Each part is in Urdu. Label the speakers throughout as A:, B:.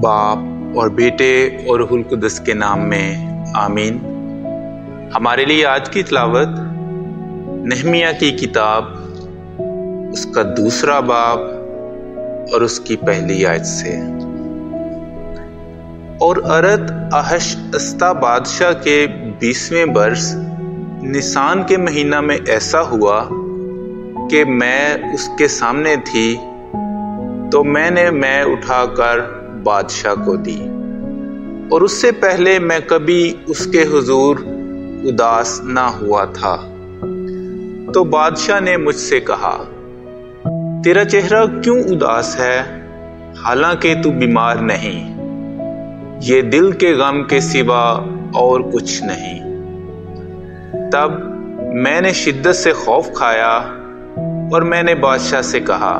A: باپ اور بیٹے اور روح القدس کے نام میں آمین۔ ہمارے لیے آج کی تلاوت نہمیہ کی کتاب اس کا 2 باب اور اس کی پہلی آیت سے۔ اور ارت احشاستا بادشاہ کے 20ویں برس نیسان کے مہینہ میں ایسا ہوا کہ میں اس کے سامنے تھی، تو میں نے اٹھا کر بادشاہ کو دی، اور اس سے پہلے میں کبھی اس کے حضور اداس نہ ہوا تھا۔ تو بادشاہ نے مجھ سے کہا، تیرا چہرہ کیوں اداس ہے، حالانکہ تو بیمار نہیں؟ یہ دل کے غم کے سوا اور کچھ نہیں۔ تب میں نے شدت سے خوف کھایا اور میں نے بادشاہ سے کہا،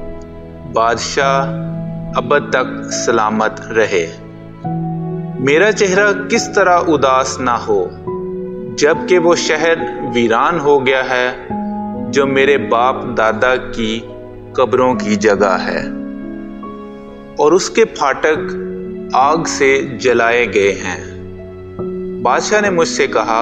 A: بادشاہ ابد تک سلامت رہے، میرا چہرہ کس طرح اداس نہ ہو، جب کہ وہ شہر ویران ہو گیا ہے جو میرے باپ دادا کی قبروں کی جگہ ہے، اور اس کے پھاٹک آگ سے جلائے گئے ہیں۔ بادشاہ نے مجھ سے کہا،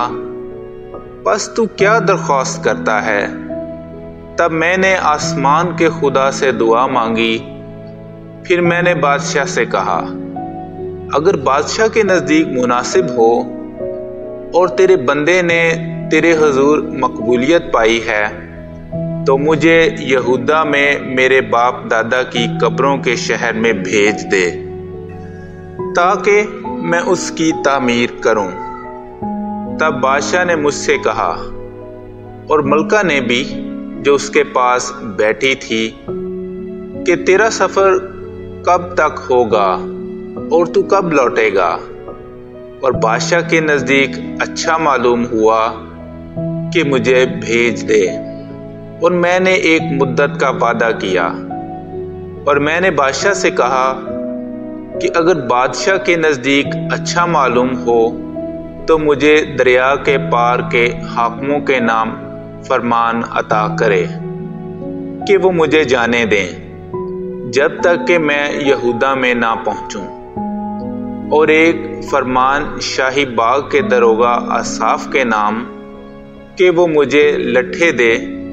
A: پس تو کیا درخواست کرتا ہے؟ تب میں نے آسمان کے خدا سے دعا مانگی۔ پھر میں نے بادشاہ سے کہا، اگر بادشاہ کے نزدیک مناسب ہو اور تیرے بندے نے تیرے حضور مقبولیت پائی ہے، تو مجھے یہودا میں میرے باپ دادا کی قبروں کے شہر میں بھیج دے، تاکہ میں اس کی تعمیر کروں۔ تب بادشاہ نے مجھ سے کہا، اور ملکہ نے بھی جو اس کے پاس بیٹھی تھی، کہ تیرا سفر کب تک ہوگا اور تو کب لوٹے گا؟ اور بادشاہ کے نزدیک اچھا معلوم ہوا کہ مجھے بھیج دے، اور میں نے ایک مدت کا وعدہ کیا۔ اور میں نے بادشاہ سے کہا کہ اگر بادشاہ کے نزدیک اچھا معلوم ہو تو مجھے دریا کے پار کے حاکموں کے نام فرمان عطا کرے کہ وہ مجھے جانے دیں، جب تک کہ میں یہودا میں نہ پہنچوں، اور ایک فرمان شاہی باغ کے داروغہ آصاف کے نام کہ وہ مجھے لٹھے دے،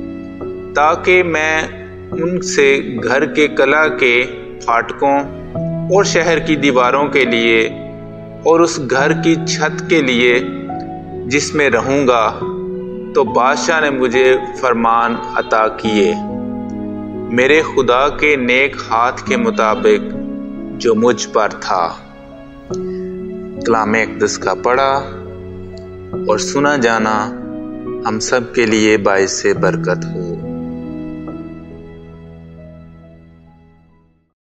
A: تاکہ میں ان سے گھر کے قلعہ کے پھاٹکوں اور شہر کی دیواروں کے لیے اور اس گھر کی چھت کے لیے جس میں رہوں گا۔ تو بادشاہ نے مجھے فرمان عطا کیے، میرے خدا کے نیک ہاتھ کے مطابق جو مجھ پر تھا۔ کلام اقدس کا پڑھا اور سنا جانا ہم سب کے لیے باعث برکت ہو۔